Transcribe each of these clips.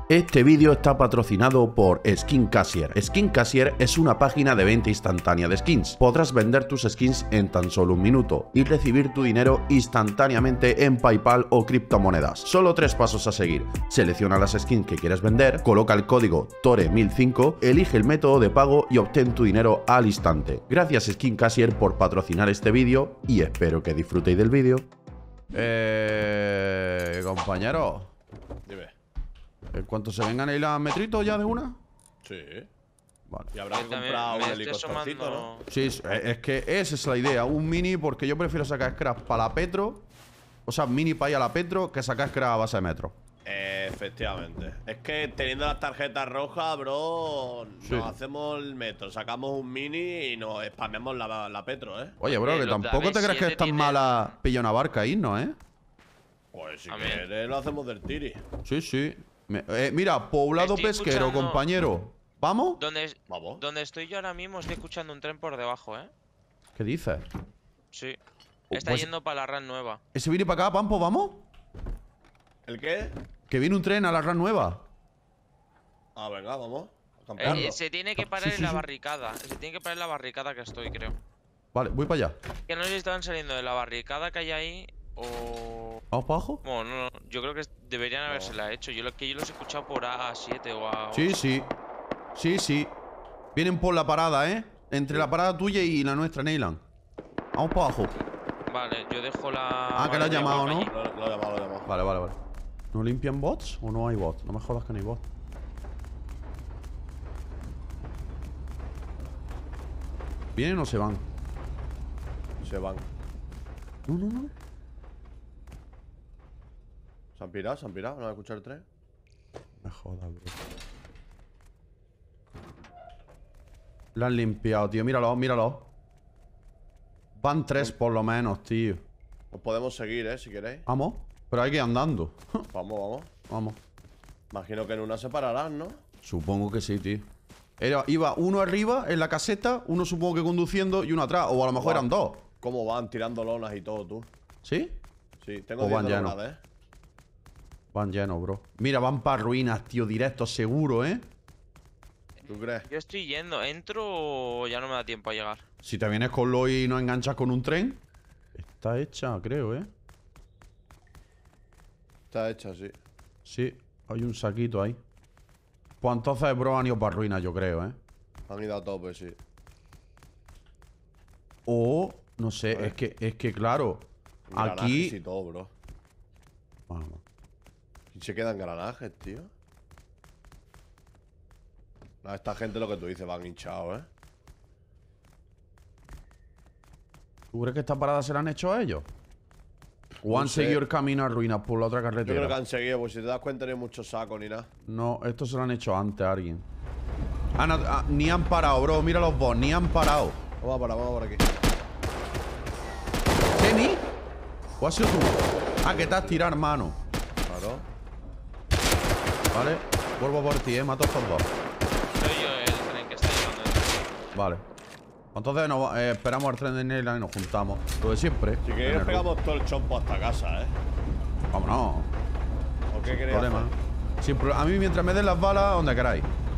Este vídeo está patrocinado por Skincasier. Skincasier es una página de venta instantánea de skins. Podrás vender tus skins en tan solo un minuto y recibir tu dinero instantáneamente en PayPal o criptomonedas. Solo 3 pasos a seguir. Selecciona las skins que quieres vender, coloca el código TORE1005, elige el método de pago y obtén tu dinero al instante. Gracias Skincasier por patrocinar este vídeo y espero que disfrutéis del vídeo. Compañero. Dime. ¿En cuanto se vengan ahí las metritos ya de una? Sí. Vale. Y habrá que comprar un helicóptercito, ¿no? Sí, es que esa es la idea. Un mini, porque yo prefiero sacar scrap para la Petro. O sea, mini para ir a la Petro que sacar scrap a base de metro. Efectivamente. Es que teniendo las tarjetas rojas, bro, Sí. nos hacemos el metro, sacamos un mini y nos spamemos la Petro, ¿eh? Oye, bro, que tampoco te crees que es tan mala pillar una barca y irnos, ¿eh? Pues si quieres lo hacemos del tiri. Sí, sí. Mira, poblado pesquero, compañero. ¿Vamos? Vamos. Donde estoy yo ahora mismo estoy escuchando un tren por debajo, ¿eh? ¿Qué dices? Sí. Está Pues yendo para la RAN nueva. ¿Ese viene para acá, Pampo? ¿Vamos? ¿El qué? Que viene un tren a la RAN nueva. Ah, venga, vamos. A campearlo. Se tiene que parar en la barricada. Se tiene que parar en la barricada que estoy, creo. Vale, voy para allá. Que no sé si estaban saliendo de la barricada que hay ahí o... ¿Vamos para abajo? Bueno, no, yo creo que deberían habérsela hecho. Yo los he escuchado por A7 o A8. Sí, sí. Sí, sí. Vienen por la parada, ¿eh? Entre la parada tuya y la nuestra, Neyland. Vamos para abajo. Vale, yo dejo la... Ah, que la has llamado, ¿no? Lo he llamado. Vale, vale, vale. ¿No limpian bots o no hay bots? No me jodas que no hay bots. ¿Vienen o se van? Se van. No, no, no. ¿Se han pirado? ¿No van a escuchar el tren? Me jodas, bro. La han limpiado, tío. Míralo, míralo. Van 3 por lo menos, tío. Os podemos seguir, si queréis. Vamos. Pero hay que ir andando. Vamos. Vamos. Imagino que en una se pararán, ¿no? Supongo que sí, tío. Iba uno arriba en la caseta, uno supongo que conduciendo y uno atrás. O a lo mejor eran 2. ¿Cómo van tirando lonas y todo, tú? ¿Sí? Sí, tengo O van 10 llenos. lonas, Van llenos, bro. Mira, van para ruinas, tío. Directo, seguro, ¿eh? ¿Tú crees? Yo estoy yendo. ¿Entro o ya no me da tiempo a llegar? Si te vienes con lo y nos enganchas con un tren. Está hecha, creo, ¿eh? Está hecha, sí. Sí, hay un saquito ahí. Pues entonces, bro, han ido para ruinas, yo creo, ¿eh? Han ido a tope, sí. O, no sé, es que claro. Aquí. Y todo, bro. Vamos. Y se quedan granajes, tío. A esta gente lo que tú dices, van hinchados, ¿eh? ¿Tú crees que esta parada se la han hecho a ellos? ¿O han No sé. seguido el camino a ruinas por la otra Yo creo que carretera? han seguido, pues si te das cuenta no hay muchos sacos ni nada. No, esto se lo han hecho antes a alguien. Ni han parado, bro. Mira los bots, ni han parado. Vamos por aquí. ¿Temi? ¿O has sido tú? Ah, que te has tirado, hermano. Claro. Vale, vuelvo por ti, mato a estos dos. Soy yo el tren que está llevando el tren. Vale. Entonces esperamos al tren de Neyland y nos juntamos. Lo de siempre. Si queréis nos pegamos todo el chompo hasta casa, ¿eh? Vámonos. ¿O qué queréis Problema. hacer? Sin a mí mientras me den las balas, donde queráis.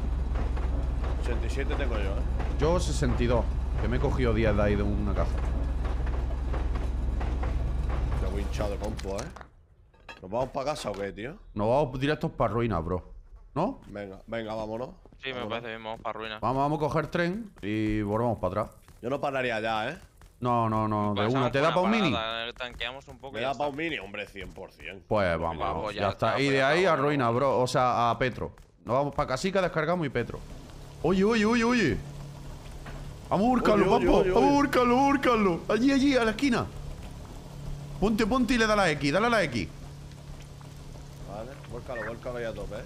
87 tengo yo, ¿eh? Yo 62. Que me he cogido 10 de ahí de una caja. Te voy hinchado de compo, ¿eh? ¿Nos vamos para casa o qué, tío? Nos vamos directos para ruinas, bro. ¿No? Venga, vámonos. Sí, me parece bien, vamos para ruinas. Vamos a coger tren y volvemos para atrás. Yo no pararía ya, ¿eh? No, de Pasamos una. ¿Te da por para un mini? parada, Tanqueamos un poco ¿Me y ya da está. para un mini? Hombre, 100%. Pues vamos, pues ya ya está. está, Y pues de ya ahí está, a bueno. ruinas, bro. O sea, a Petro. Nos vamos para casica, descargamos y Petro. Oye. Vamos a buscarlo, Oye, papo. oye. Vamos a buscarlo. Allí, a la esquina. Ponte y le da la X. Dale a la X. Vale, vuélcalo ya a tope, ¿eh?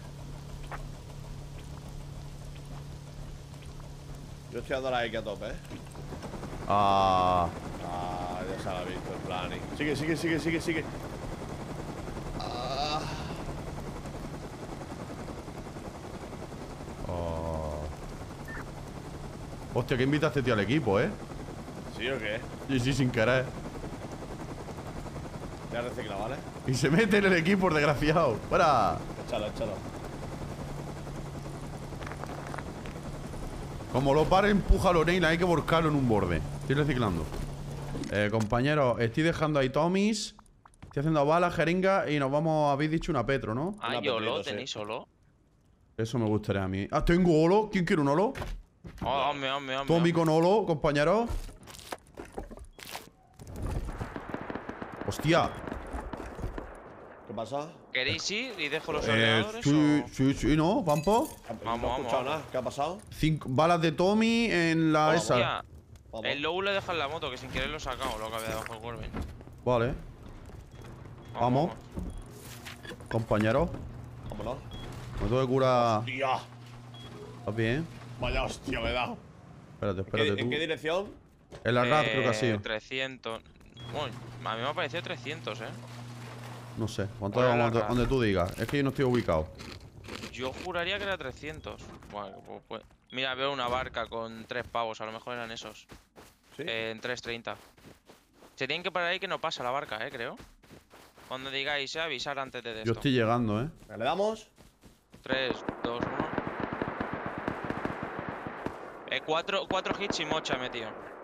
Yo estoy dando la X a tope, ¿eh? Ah. Ya se la ha visto el plan. Sigue. Ah. Hostia, que invitaste, tío, al equipo, ¿eh? ¿Sí o qué? Sí, sin querer. Ya recicla, ¿vale? Y se mete en el equipo, el desgraciado. ¡Fuera! Échalo. Como lo pare, empújalo, Neil. Hay que volcarlo en un borde. Estoy reciclando. Compañero, estoy dejando ahí Tommys. Estoy haciendo balas, jeringas y nos vamos. Habéis dicho una Petro, ¿no? Ah, Una YOLO, Petrito, sí. tenéis solo. Eso me gustaría a mí. Ah, tengo Olo. ¿Quién quiere un Olo? Hombre. Tommy con Olo, compañero. Hostia. ¿Qué pasa? ¿Queréis ir y dejo los ordenadores sí, ¿no? ¿Vampo? No he escuchado nada. ¿Qué ha pasado? 5 balas de Tommy en la esa. Hostia, Vamos. el Low le deja en la moto, que sin querer lo he sacado, lo que había debajo del Corbin. Vale. Vamos. Compañero. Vámonos. Me tengo que curar. ¡Tía! ¿Estás bien? Vaya hostia, me he dado. Espérate tú. ¿En qué dirección? En la RAD creo que ha sido. 300. Bueno, a mí me ha parecido 300, No sé. ¿Cuánto Bueno, vamos la RAD. donde tú digas? Es que yo no estoy ubicado. Yo juraría que era 300. Bueno, pues. Mira, veo una barca con 3 pavos, a lo mejor eran esos. ¿Sí? En 330. Se tienen que parar ahí que no pasa la barca, creo. Cuando digáis, avisar antes de esto. Yo estoy llegando, ¿Le damos? 3, 2, 1. 4 hits y mocha he metido.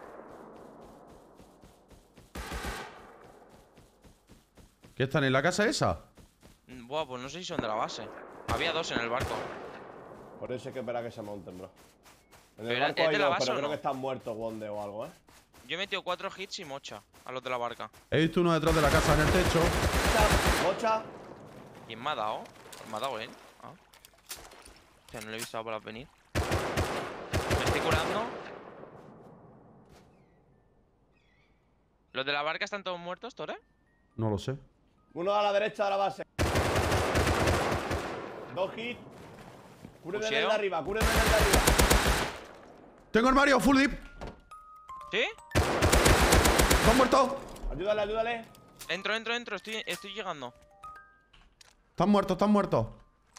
¿Qué están en la casa esa? Buah, pues no sé si son de la base. Había 2 en el barco. Por eso hay que esperar a que se monten, bro. En el Pero, barco ¿es hay de la dos, base pero o creo no? que están muertos Wonde o algo, Yo he metido 4 hits y mocha a los de la barca. He visto uno detrás de la casa en el techo. ¡Mocha! ¿Quién me ha dado? Me ha dado él. Ah. Hostia, no le he visto por venir. Me estoy curando. ¿Los de la barca están todos muertos, Tore? No lo sé. Uno a la derecha de la base. 2 hits. Cúreme Pusheo. desde arriba, cúreme desde arriba. Tengo armario, full dip. ¿Sí? ¿Estás muerto? Ayúdale, ayúdale. Entro. Estoy llegando. Están muertos.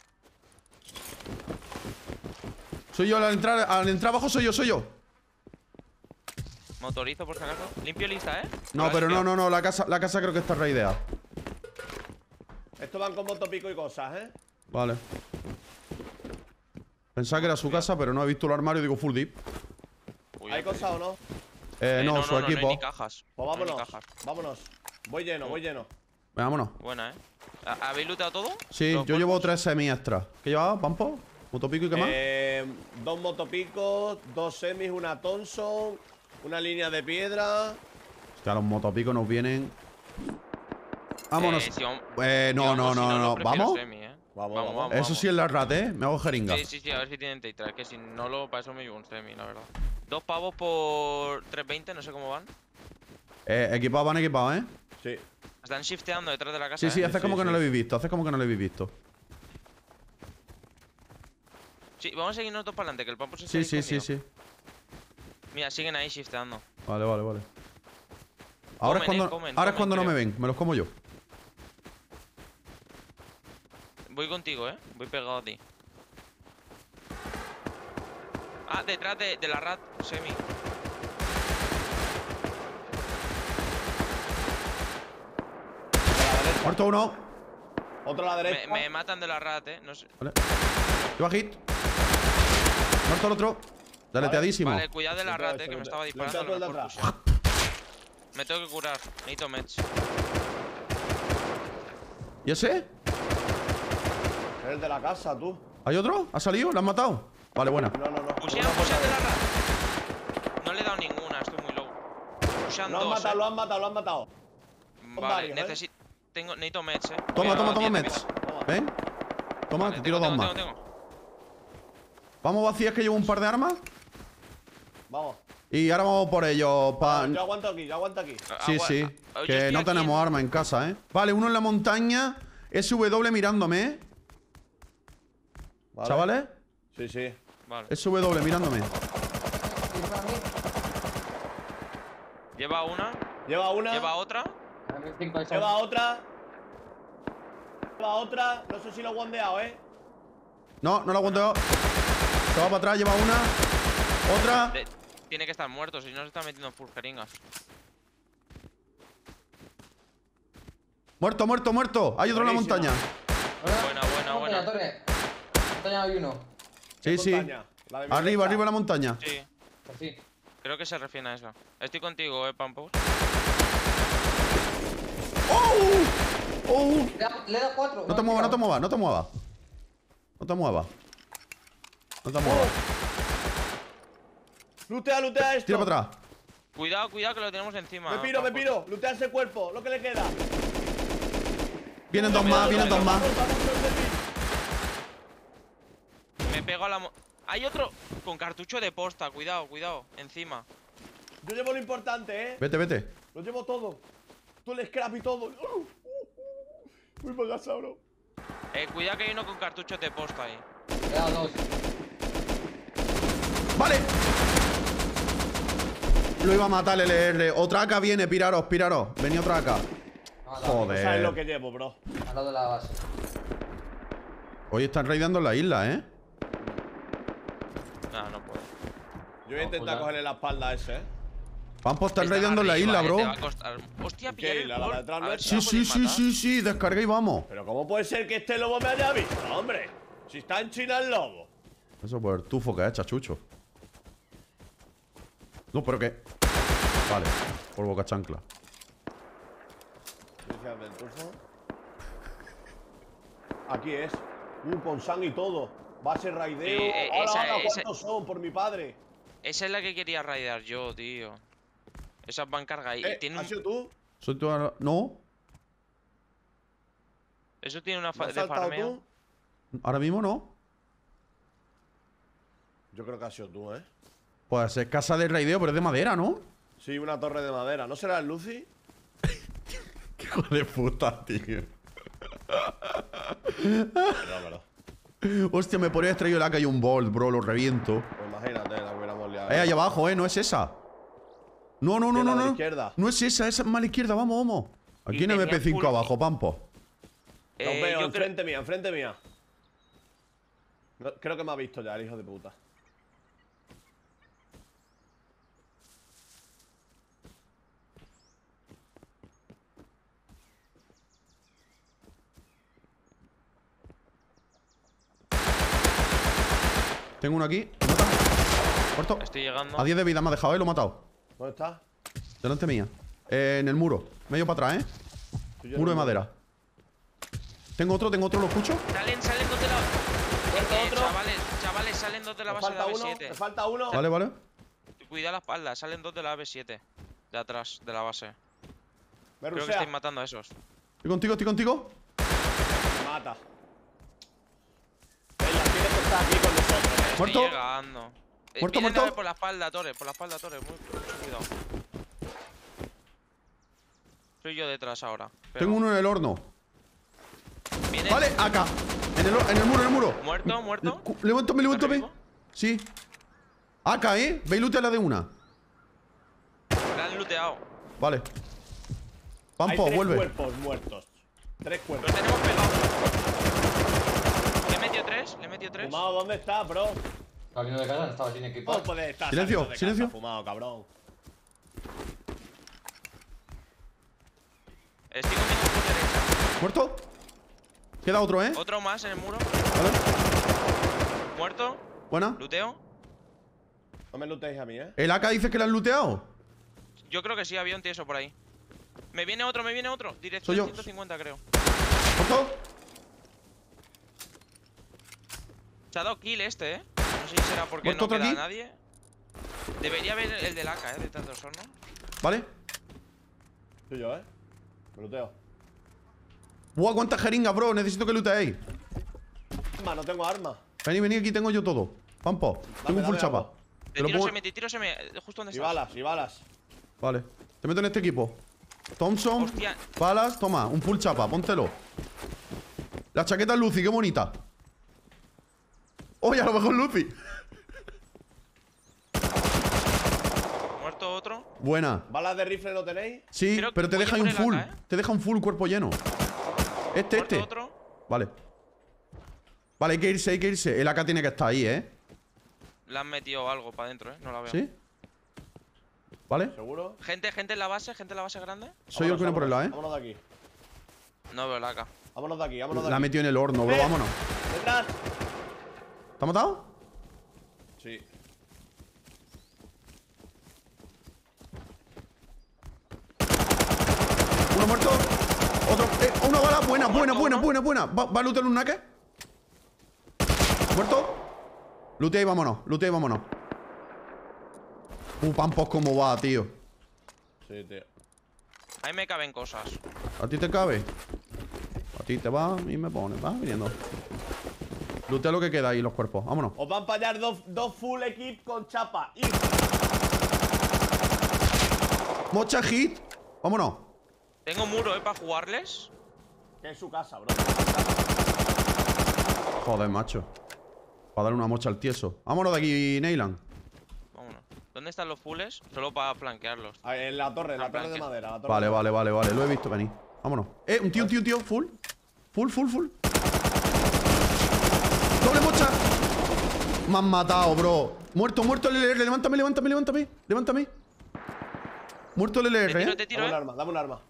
Soy yo, al entrar abajo soy yo. Motorizo por si acaso. Limpio lista, No, pero no, la casa creo que está raideada. Estos van con motopico y cosas, Vale. Pensaba que era su casa, pero no he visto el armario y digo full dip. Uy, ¿Hay cosas o no? No, su no hay equipo. ni cajas. Pues No hay ni vámonos, cajas. vámonos. Voy lleno. Venga, vámonos. Buena, ¿Habéis looteado todo? Sí, Los yo llevo cuerpos. 3 semi extra. ¿Qué llevaba, Pampo? ¿Motopico y qué más? 2 motopicos, 2 semis, una Thompson, una línea de piedra. Hostia, los motopicos nos vienen. Vámonos. Si No. prefiero ¿Vamos? semi, Vamos. Eso sí es la rat, Me hago jeringa. Sí, a ver si tienen Teitra. Que si no lo, para eso me llevo un semi, la verdad. 2 pavos por 320, no sé cómo van. Equipados van equipados, Sí. Están shifteando detrás de la casa. Sí, haces como que sí. no lo habéis visto. Sí, vamos a seguir nosotros para adelante, que el Pampo se está Sí. Mira, siguen ahí shifteando. Vale. Ahora Comen, es cuando no creo. me ven, me los como yo. Voy contigo, Voy pegado a ti. Ah, detrás de la rat semi. Muerto uno. Otro a la derecha. Me matan de la rat, no sé. Vale. Lleva hit. Muerto el otro. Daleteadísimo. Vale, cuidado de la rat, que me estaba disparando. Lo a lo intento mejor el de pusheo. Me tengo que curar. Necesito meds. ¿Y ese? Es el de la casa, tú. ¿Hay otro? ¿Ha salido? ¿Lo han matado? Vale, buena. No. Pushean de la rat. No le he dado ninguna, estoy muy low. Pushean Lo han dos, matado, lo han matado. Vale, varios, necesito meds, Toma, meds. ¿Ven? Toma, Vale, te tiro dos más. tengo. Vamos vacías que llevo un par de armas. Vamos. Y ahora vamos por ellos. Yo aguanto aquí. Sí. Yo Que estoy no aquí tenemos armas en casa, Vale, uno en la montaña. SW mirándome, Vale. ¿Chavales? Sí. Vale. SW mirándome. Lleva una. Lleva una. Lleva otra. Lleva otra. No sé si lo he guandeado, No lo aguanto. Se va para atrás, lleva una. Otra. Tiene que estar muerto, si no se está metiendo full jeringas. Muerto. Hay otro en la Buenísima. montaña. Buena. Montaña hay uno. Sí. Montaña. La de mi Arriba, derecha. arriba en la montaña. Sí. Así. Creo que se refiere a eso. Estoy contigo, Pampos. ¡Oh! ¡Oh! Le da 4. No te muevas, no te muevas, no te muevas. No te muevas. No te muevas. Lutea, lutea esto. Tira para atrás. Cuidado, cuidado, que lo tenemos encima. Me piro, me Pampos. piro. Lutea ese cuerpo, lo que le queda. Vienen dos más, vienen dos más. Me pego a la... Hay otro con cartucho de posta. Cuidado, cuidado. Encima. Yo llevo lo importante, Vete, vete. Lo llevo todo. Todo el scrap y todo. Muy bagasa, bro. Cuidado que hay uno con cartuchos de posta ahí. Le da 2. ¡Vale! Lo iba a matar el LR. Otra AK viene, piraros, piraros. Venía otra AK. No sabes lo Joder. que llevo, bro. Al lado de la base. Hoy están raidando la isla, ¿eh? No puedo. Yo voy a intentar joder. cogerle la espalda a ese, Vampo, están Están raidando la arriba, isla, Te va bro. a costar. Hostia, ¿Qué pillar el isla? ¿La de gol. atrás A ver nuestra? si la Sí, sí, podéis sí, matar. sí, sí. Descargué y vamos. Pero ¿cómo puede ser que este lobo me haya visto, hombre? Si está en China el lobo. Eso por el tufo que ha hecho, chachucho. No, pero qué. Vale, por boca chancla. Inicial del tufo. Aquí es. Con sang y todo. Base raideo. Sí, ¡Hala, esa- hala! esa- ¿Cuántos son? Por mi padre. Esa es la que quería raidear yo, tío. Esas van cargadas. Y tiene ¿Has un... sido tú? Soy tú ahora. No, Eso tiene una ¿Me has de saltado farmeo. tú? ahora mismo no. Yo creo que has sido tú, ¿eh? Pues es casa de raideo, pero es de madera, ¿no? Sí, una torre de madera. ¿No será el Lucy? Qué hijo de puta, tío. No. Hostia, me podría haber traído la que hay un bolt, bro, lo reviento. Pues imagínate, la hubiéramos liado. Ahí abajo, no es esa. No, no, no, no, Izquierda, no. izquierda. No es esa es más a la izquierda, vamos, vamos. Aquí Y en tenía MP5 full- abajo, Pampo. Los veo, yo creo... enfrente mía, enfrente mía. No, creo que me ha visto ya, el hijo de puta. Tengo uno aquí. ¿Lo mata? Muerto. Estoy llegando. A 10 de vida me ha dejado, lo he matado. ¿Dónde está? Delante mía. En el muro. Medio para atrás, Estoy yo Muro de en el madera. Tengo otro, ¿lo escucho? Salen dos de la... Muerto otro. Chavales, salen dos de la Me base de la falta uno, B7. me falta uno. Vale, vale. Cuida la espalda, salen dos de la B7. De atrás, de la base. Me Creo que rusea. estáis matando a esos. Estoy contigo, estoy contigo. Me mata. Venga, tiene que estar aquí con nosotros. Muerto. Estoy llegando. Muerto, Vienen muerto. por la espalda, Torres, por la espalda, Torres. Mucho cuidado. Soy yo detrás ahora. Pero Tengo uno en el horno. viene- Vale, acá. En el muro. Muerto, muerto. Levántame, ¿Está vivo? Sí. Acá, Ve y lootea la de una. La han looteado. Vale. Hay Pampo, 3 vuelve. cuerpos muertos. 3 Lo cuerpos. tenemos pegado. Le he metido tres. Fumado, ¿dónde está, bro? Camino de casa, estaba sin ¿Cómo equipar. puede estar? Silencio, saliendo de silencio. casa fumado, cabrón. Estoy comiendo por derecha. ¿Muerto? Queda otro, Otro más en el muro. Vale. Muerto. Buena. Luteo. No me lootéis a mí, ¿eh? ¿El AK dice que la han looteado? Yo creo que sí, había un tieso por ahí. Me viene otro. Dirección Soy yo. 150, creo. ¿Muerto? Se ha dado kill este, No sé si será porque ¿Muerto no otro queda aquí? nadie. Debería haber el del AK, detrás del horno. Vale. Soy yo, ¿eh? Me looteo. Buah, cuántas jeringas, bro. Necesito que looteéis. Arma, no tengo arma. Vení, aquí tengo yo todo. Pampo, tengo un full dame chapa. algo. Te lo pongo- Te tiro seme. Justo donde Y estás. balas, y balas. Vale. Te meto en este equipo. Thompson, Hostia. balas, toma, un full chapa, póntelo. La chaqueta es Lucy, qué bonita. Oye, a lo mejor Lucy. Muerto otro. Buena. ¿Balas de rifle no tenéis? Sí, Creo que pero te voy a deja ahí un poner full. AK, ¿eh? Te deja un full cuerpo lleno. Muerto Este. otro. Vale. Vale, hay que irse, hay que irse. El AK tiene que estar ahí, Le han metido algo para adentro, No la veo. ¿Sí? ¿Vale? ¿Seguro? Gente en la base grande. Soy yo el que viene por el lado, Vámonos de aquí. No veo la AK. Vámonos de aquí, vámonos de La ha aquí. metido en el horno, bro, vámonos. ¡Detrás! ¿Te ha matado? Sí. Sí. Uno muerto. Otro. Una bala. Buena. ¿Va a lootear un naque? ¿Muerto? Lootea y vámonos. Pampos, ¿cómo va, tío? Sí, tío. Ahí me caben cosas. ¿A ti te cabe? A ti te va y me pone. Va viniendo. Lootea lo que queda ahí, los cuerpos. Vámonos. Os van para allá dos full equip con chapa. Y... Mocha hit. Vámonos. Tengo muro, para jugarles. Que es su casa, bro. Joder, macho. Para darle una mocha al tieso. Vámonos de aquí, Neyland. Vámonos. ¿Dónde están los fulls? Solo para flanquearlos. En la torre de madera. La torre Vale, de madera. vale. Lo he visto venir. Vámonos. Un tío. Full. Doble mocha. Me han matado, bro. Muerto el LR. Levántame. Muerto el LR, Te tiro, Dame un arma.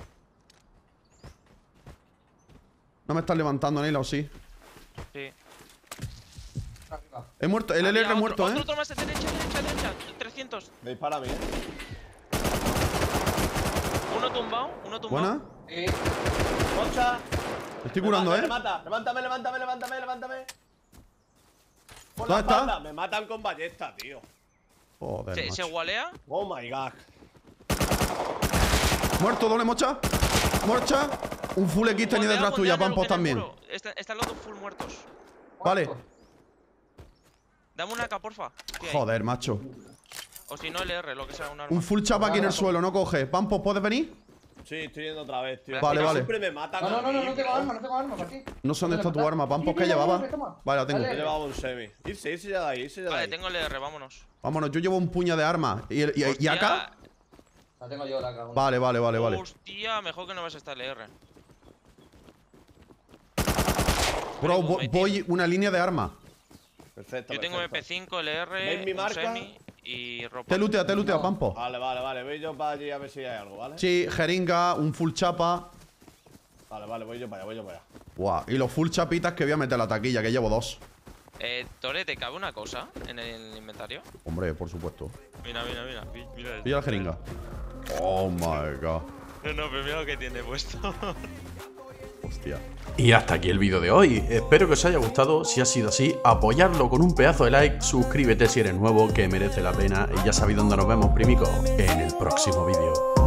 No me estás levantando, Neyland, ¿o sí? Sí. Arriba. He muerto. El LR muerto, Otro más, derecha. 300. Me dispara a mí, Uno tumbado. Buena. Sí. Concha. Me estoy curando, Me mata. Levántame. Por ¿Dónde la está? espalda. Me matan con ballesta, tío. Joder, ¿Se macho. gualea? Oh my god. Muerto, doble mocha. Un full X tenía detrás tuya, Pampos también. Están los dos full muertos. Vale. Dame una AK, porfa. Sí, ahí. Joder, macho. O si no, LR, lo que sea, un arma. Un full chapa aquí en el suelo, no coge. Pampos, ¿puedes venir? Sí, estoy yendo otra vez, tío. Vale, vale. Siempre me matan No, a mí, no tengo bro. arma, por aquí. No sé dónde está tu arma, Pampos, ¿qué llevaba? Vale, la tengo. Yo llevaba un semi. Irse ya de ahí, Vale, tengo LR, vámonos. Vámonos, yo llevo un puño de armas. ¿Y Hostia, acá? La tengo yo, la cago. Vale. Hostia, mejor que no vas a estar LR. Bro, voy una línea de armas. Perfecto. Yo tengo MP5, LR, ¿Veis mi un marca? semi y ropa. Te lootea, Pampos. Vale. Voy yo para allí a ver si hay algo, ¿vale? Sí, jeringa, un full chapa. Vale, voy yo para allá. Guau, y los full chapitas que voy a meter a la taquilla, que llevo 2. Tore, ¿te cabe una cosa en el inventario? Hombre, por supuesto. Mira. Pilla la jeringa. Oh my god. No, pero mira lo que tiene puesto. Hostia. Y hasta aquí el vídeo de hoy. Espero que os haya gustado. Si ha sido así, apoyarlo con un pedazo de like. Suscríbete si eres nuevo, que merece la pena. Y ya sabéis dónde nos vemos, primico, en el próximo vídeo.